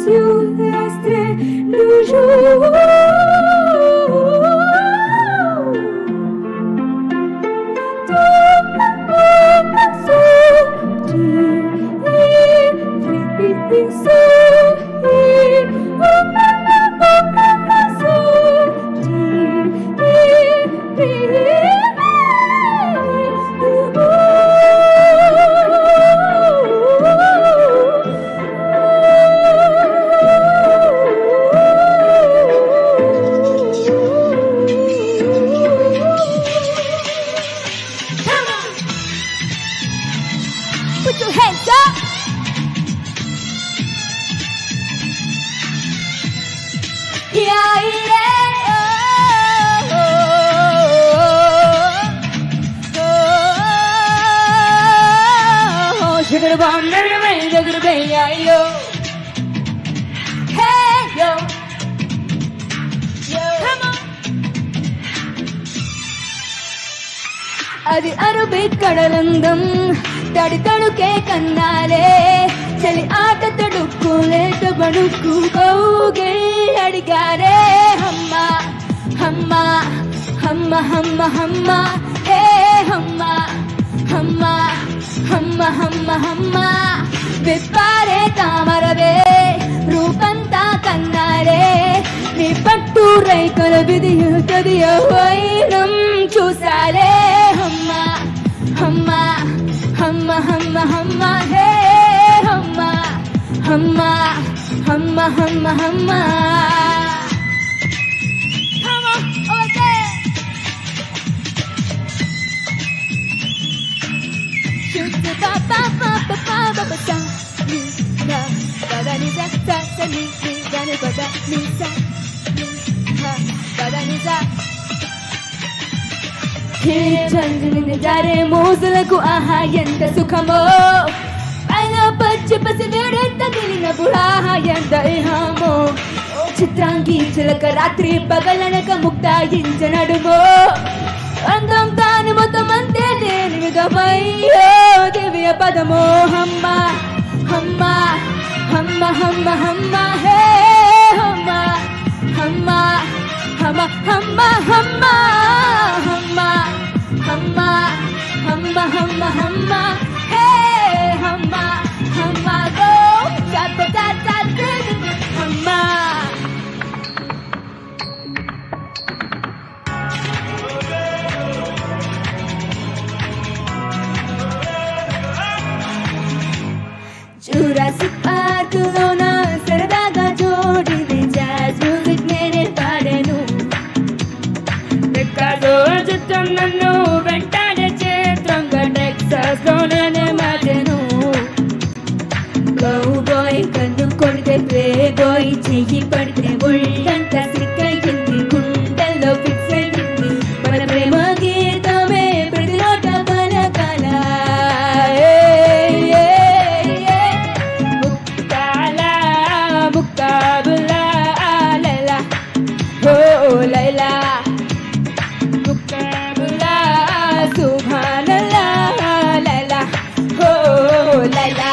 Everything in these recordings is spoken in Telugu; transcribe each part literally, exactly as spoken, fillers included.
sur l'astre du jour. Put your hands up. Yeah, yeah, oh, oh, oh, oh. Sugar bomb, sugar bomb, sugar bomb, yeah, yo. Hey, yo, yo, come on. Adi Arabic kadalandam. तड़ तड़के कन्नाले चली आट तड़ुकुले तो बड़ुकु कौगे अड़गारे हम्मा हम्मा हम्मा हम्मा हम्मा हे हम्मा हम्मा हम्मा हम्मा हम्मा विप्पारे तामरवे रूपंता कन्नाले नी पट्टू रैकल विधियु तदियो वैरम चूसाले हम्मा हम्मा Humma, humma, humma, hey, humma, humma, humma, humma, humma. Come on, over there. Shoot the ba ba ba ba ba ba ba sa ni na ba da ni sa sa sa ni ni da ni ba da ni sa ni ha ba da ni sa. చంద్రుని జారే మోజులకు ఆహా ఎంత సుఖమో పైన పచ్చి పసి వేడెంత తెలినప్పుడు ఆహా ఎంత ఇహామో చిత్రాంగి చిలక రాత్రి పగలనక ముక్తాయించనడుమో అందం తాని మొత్తం అంతే దేని విధమయ్యో దివ్య పదమో హమ్మ హమ్మ హమ్మ హమ్మ హమ్మ హే హమ్మ హమ్మ హమ్మ హమ్మ హమ్మ Humma, humma, humma, humma, humma, hey, humma, humma, go, da da da da da, humma. Jurassic Park lona saradaga jodide jazz music nene paadenu. Ricardo నన్ను వెంటాడే చిత్రంగా టెక్సాస్ లోనే మాటను కౌబాయ్ కన్ను కొడితే ప్లే బాయ్ చెయ్యి పడితే ఒళ్ళంతా సిక్కయింది గుండెల్లో ఫిక్స్ అయింది మన ప్రేమ గీతమే ప్రతి నోట పలకాల ముక్తాల ముక్తాబులా లైలా ఓ Laila Subhanallah, Laila, oh Laila.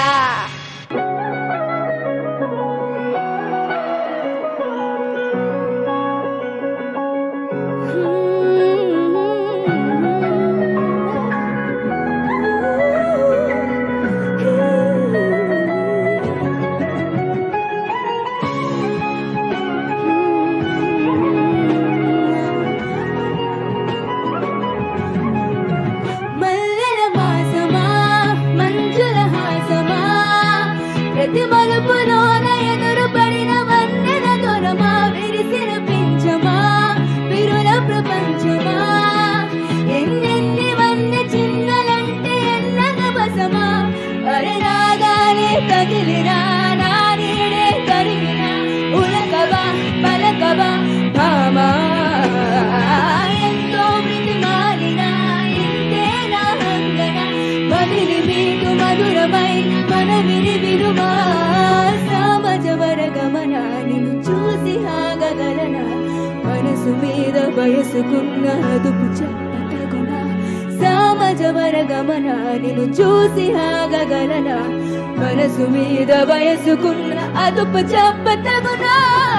మీద వయసుకున్న అదుపు చెప్పగలనా సామజవర గమన నిన్ను చూసి ఆగగలనా మనసు మీద వయసుకున్న అదుపు చెప్పతగునా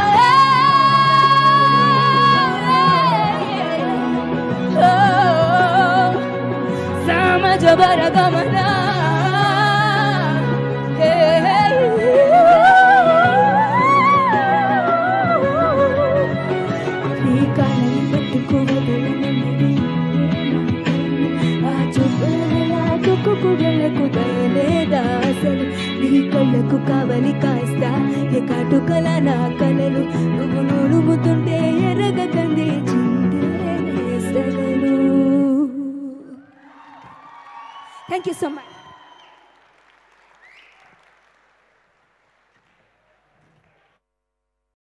సమాజ బరగమనా నీ కాళ్ళని పట్టుకోవదలనన్నది ఆ చూపుల కుక్కుడలకు దయలేదా అసలు నీ కళ్ళకు కావలి కాస్తా ఏ కాటుకల నా కలలు నువ్వు నూలుముతుంటే ఎర్రగ కంది చిందే సగలు. Thank you so much.